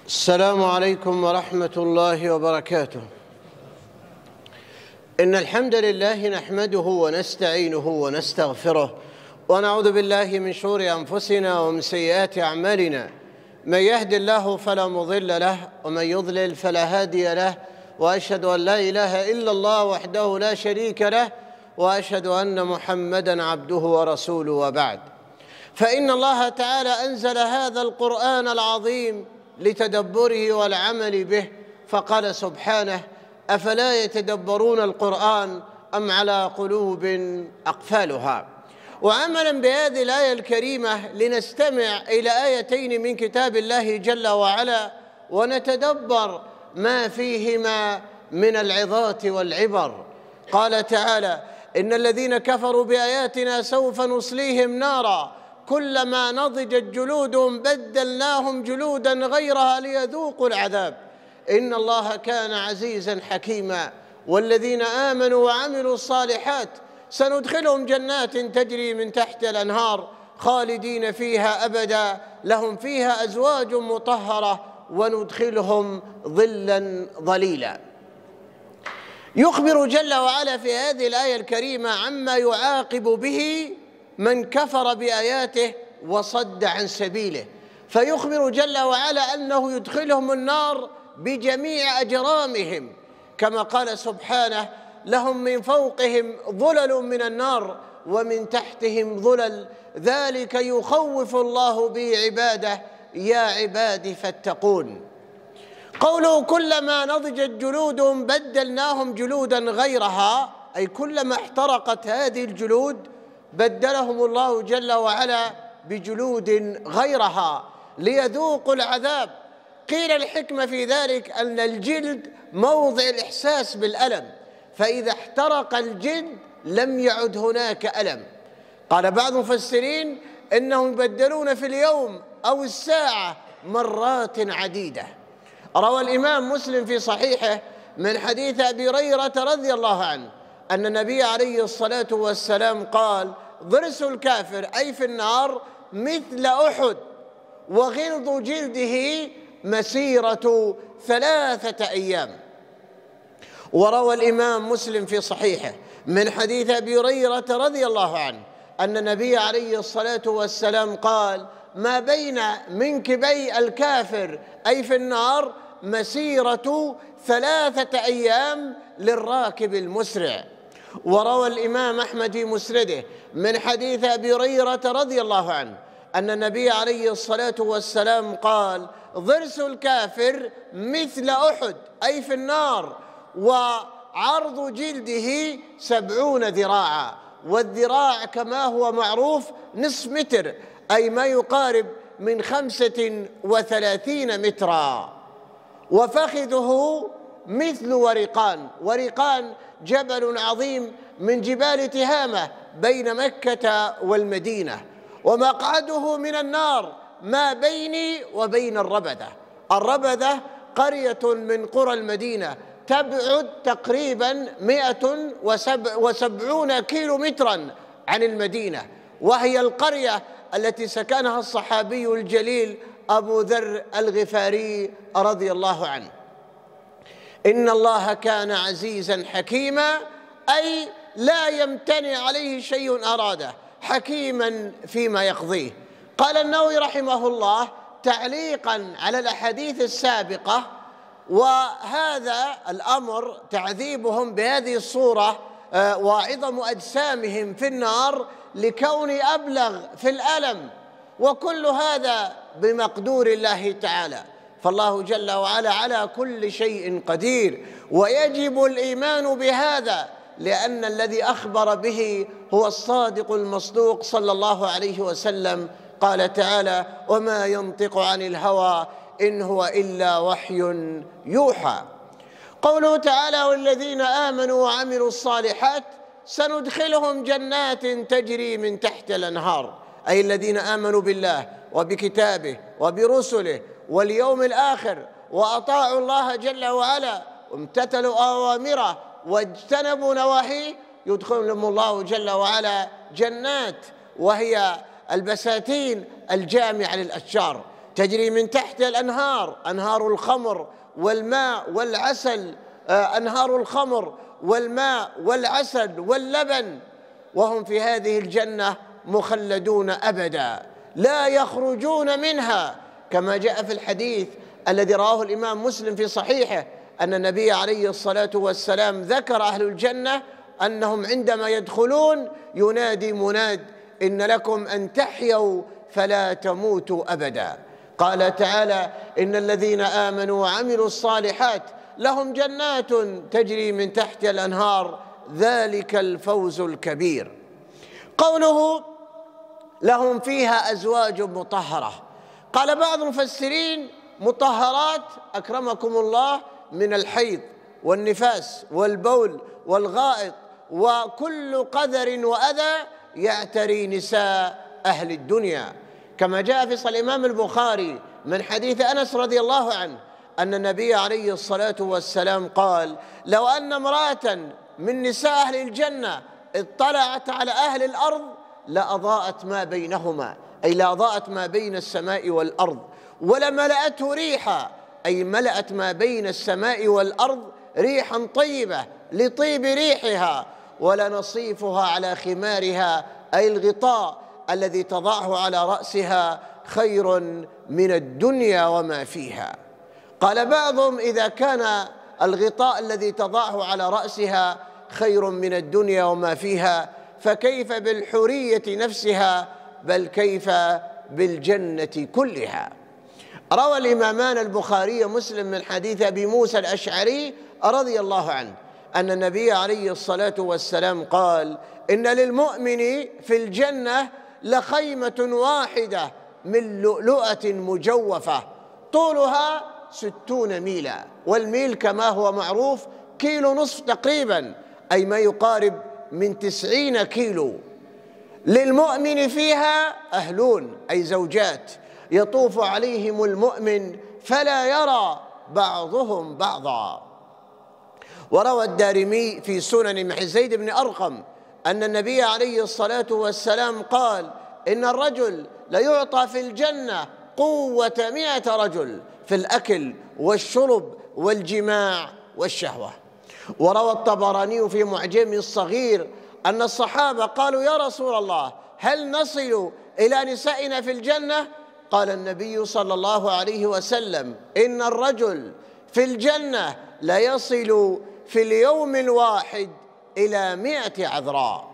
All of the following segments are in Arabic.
السلام عليكم ورحمة الله وبركاته. إن الحمد لله نحمده ونستعينه ونستغفره ونعوذ بالله من شرور أنفسنا ومن سيئات أعمالنا. من يهد الله فلا مضل له ومن يضلل فلا هادي له، وأشهد أن لا إله إلا الله وحده لا شريك له، وأشهد أن محمدًا عبده ورسوله. وبعد، فإن الله تعالى أنزل هذا القرآن العظيم لتدبره والعمل به، فقال سبحانه: أفلا يتدبرون القرآن أم على قلوب أقفالها. وعملا بهذه الآية الكريمة لنستمع إلى آيتين من كتاب الله جل وعلا ونتدبر ما فيهما من العظات والعبر. قال تعالى: إن الذين كفروا بآياتنا سوف نصليهم نارا كلما نضجت جلودهم بدلناهم جلودا غيرها ليذوقوا العذاب إن الله كان عزيزا حكيما. والذين آمنوا وعملوا الصالحات سندخلهم جنات تجري من تحت الأنهار خالدين فيها أبدا لهم فيها أزواج مطهرة وندخلهم ظلا ظليلا. يخبر جل وعلا في هذه الآية الكريمة عما يعاقب به من كفر بآياته وصد عن سبيله، فيخبر جل وعلا أنه يدخلهم النار بجميع أجرامهم، كما قال سبحانه: لهم من فوقهم ظلل من النار ومن تحتهم ظلل ذلك يخوف الله به عباده يا عبادي فاتقون. قوله كلما نضجت جلودهم بدلناهم جلودا غيرها، أي كلما احترقت هذه الجلود بدلهم الله جل وعلا بجلود غيرها ليذوقوا العذاب. قيل الحكمة في ذلك أن الجلد موضع الإحساس بالألم، فإذا احترق الجلد لم يعد هناك ألم. قال بعض المفسرين إنهم يبدلون في اليوم أو الساعة مرات عديدة. روى الإمام مسلم في صحيحه من حديث أبي هريرة رضي الله عنه أن النبي عليه الصلاة والسلام قال: ضرس الكافر أي في النار مثل أحد وغلظ جلده مسيرة 3 أيام. وروى الإمام مسلم في صحيحه من حديث أبي هريرة رضي الله عنه أن النبي عليه الصلاة والسلام قال: ما بين منكبي الكافر أي في النار مسيرة 3 أيام للراكب المسرع. وروى الإمام أحمد في مسنده من حديث أبي هريرة رضي الله عنه أن النبي عليه الصلاة والسلام قال: ضرس الكافر مثل أحد أي في النار وعرض جلده 70 ذراعا، والذراع كما هو معروف نصف متر، أي ما يقارب من 35 مترا. وفخذه مثل ورقان، ورقان جبل عظيم من جبال تهامة بين مكة والمدينة. ومقعده من النار ما بيني وبين الربذة. الربذة قرية من قرى المدينة تبعد تقريبا 170 كيلومترا عن المدينة، وهي القرية التي سكنها الصحابي الجليل أبو ذر الغفاري رضي الله عنه. إن الله كان عزيزا حكيما، أي لا يمتنع عليه شيء أراده، حكيما فيما يقضيه. قال النووي رحمه الله تعليقا على الأحاديث السابقة: وهذا الأمر تعذيبهم بهذه الصورة وعظم أجسامهم في النار لكون أبلغ في الألم، وكل هذا بمقدور الله تعالى، فالله جل وعلا على كل شيء قدير، ويجب الإيمان بهذا لأن الذي أخبر به هو الصادق المصدوق صلى الله عليه وسلم. قال تعالى: وما ينطق عن الهوى إن هو إلا وحي يوحى. قوله تعالى: والذين آمنوا وعملوا الصالحات سندخلهم جنات تجري من تحت الأنهار، أي الذين آمنوا بالله وبكتابه وبرسله واليوم الآخر وأطاعوا الله جل وعلا وامتثلوا أوامره واجتنبوا نواهيه يدخلهم الله جل وعلا جنات، وهي البساتين الجامعة للأشجار. تجري من تحت الأنهار، أنهار الخمر والماء والعسل، أنهار الخمر والماء والعسل واللبن، وهم في هذه الجنة مخلدون أبدا لا يخرجون منها، كما جاء في الحديث الذي رواه الإمام مسلم في صحيحه أن النبي عليه الصلاة والسلام ذكر أهل الجنة أنهم عندما يدخلون ينادي مناد: إن لكم أن تحيوا فلا تموتوا أبدا. قال تعالى: إن الذين آمنوا وعملوا الصالحات لهم جنات تجري من تحت الأنهار ذلك الفوز الكبير. قوله لهم فيها أزواج مطهرة، قال بعض المفسرين مطهرات أكرمكم الله من الحيض والنفاس والبول والغائط وكل قذر وأذى يعتري نساء أهل الدنيا، كما جاء في صحيح الإمام البخاري من حديث أنس رضي الله عنه أن النبي عليه الصلاة والسلام قال: لو أن امرأة من نساء أهل الجنة اطلعت على أهل الأرض لأضاءت ما بينهما، أي لأضاءت ما بين السماء والأرض، ولملأته ريحا، أي ملأت ما بين السماء والأرض ريحا طيبة لطيب ريحها، ولنصيفها على خمارها، أي الغطاء الذي تضعه على رأسها خير من الدنيا وما فيها. قال بعضهم: إذا كان الغطاء الذي تضعه على رأسها خير من الدنيا وما فيها، فكيف بالحورية نفسها، بل كيف بالجنة كلها. روى الإمامان البخاري ومسلم من حديث أبي موسى الأشعري رضي الله عنه أن النبي عليه الصلاة والسلام قال: إن للمؤمن في الجنة لخيمة واحدة من لؤلؤة مجوفة طولها 60 ميلا، والميل كما هو معروف 1.5 كيلو تقريبا، أي ما يقارب من 90 كيلو. للمؤمن فيها أهلون، أي زوجات، يطوف عليهم المؤمن فلا يرى بعضهم بعضا. وروى الدارمي في سنن مع زيد بن أرقم أن النبي عليه الصلاة والسلام قال: إن الرجل ليعطى في الجنة قوة 100 رجل في الأكل والشرب والجماع والشهوة. وروى الطبراني في معجمه الصغير أن الصحابة قالوا: يا رسول الله، هل نصل إلى نسائنا في الجنة؟ قال النبي صلى الله عليه وسلم: إن الرجل في الجنة ليصل في اليوم الواحد إلى 100 عذراء.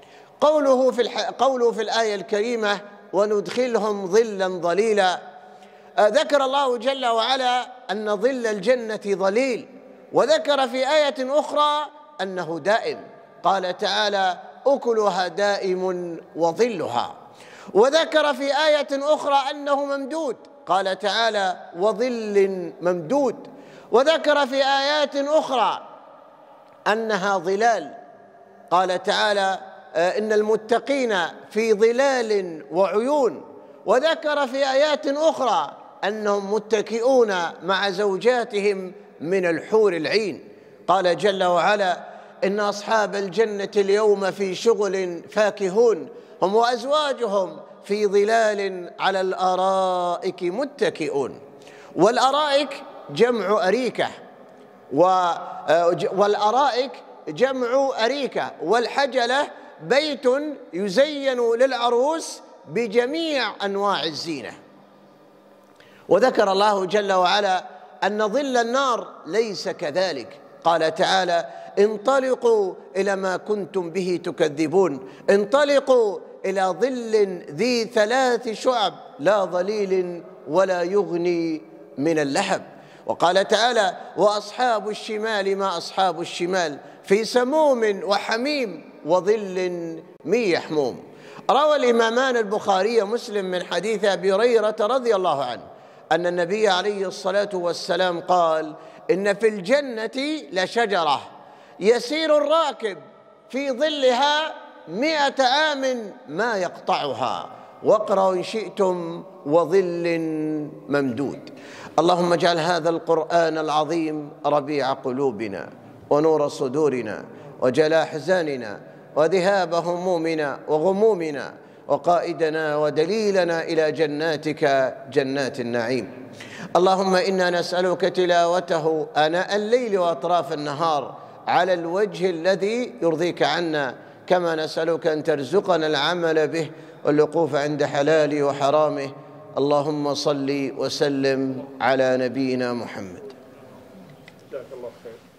قوله في الآية الكريمة: وندخلهم ظلا ظليلا، ذكر الله جل وعلا أن ظل الجنة ظليل، وذكر في آية أخرى أنه دائم، قال تعالى: أكلها دائم وظلها. وذكر في آية أخرى أنه ممدود، قال تعالى: وظل ممدود. وذكر في آيات أخرى أنها ظلال، قال تعالى: إن المتقين في ظلال وعيون. وذكر في آيات أخرى أنهم متكئون مع زوجاتهم من الحور العين، قال جل وعلا: إن أصحاب الجنة اليوم في شغل فاكهون، هم وأزواجهم في ظلال على الأرائك متكئون. والأرائك جمع أريكة، والأرائك جمع أريكة، والحجلة بيت يزين للعروس بجميع أنواع الزينة. وذكر الله جل وعلا أن ظل النار ليس كذلك، قال تعالى: انطلقوا إلى ما كنتم به تكذبون، انطلقوا إلى ظل ذي 3 شعب لا ظليل ولا يغني من اللهب. وقال تعالى: وأصحاب الشمال ما أصحاب الشمال، في سموم وحميم وظل من يحموم. روى الإمامان البخاري ومسلم من حديث أبي هريرة رضي الله عنه أن النبي عليه الصلاة والسلام قال: إن في الجنة لشجرة يسير الراكب في ظلها 100 عام ما يقطعها، واقرأوا إن شئتم: وظل ممدود. اللهم اجعل هذا القرآن العظيم ربيع قلوبنا ونور صدورنا وجلاء أحزاننا وذهاب همومنا وغمومنا، وقائدنا ودليلنا إلى جناتك جنات النعيم. اللهم إنا نسألك تلاوته آناء الليل وأطراف النهار على الوجه الذي يرضيك عنا، كما نسألك أن ترزقنا العمل به والوقوف عند حلاله وحرامه. اللهم صل وسلم على نبينا محمد. جزاك الله خير.